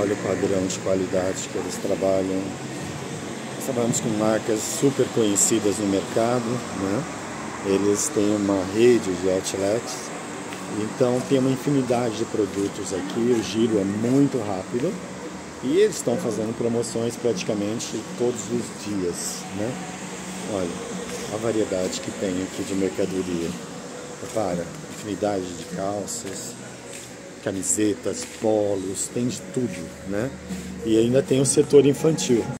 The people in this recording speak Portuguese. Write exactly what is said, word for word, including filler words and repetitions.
Olha o padrão de qualidade que eles trabalham. Nós trabalhamos com marcas super conhecidas no mercado, né? Eles têm uma rede de outlets, então tem uma infinidade de produtos aqui, o giro é muito rápido e eles estão fazendo promoções praticamente todos os dias, né? Olha a variedade que tem aqui de mercadoria. Repara, infinidade de calças, camisetas, polos, tem de tudo, né? E ainda tem o setor infantil.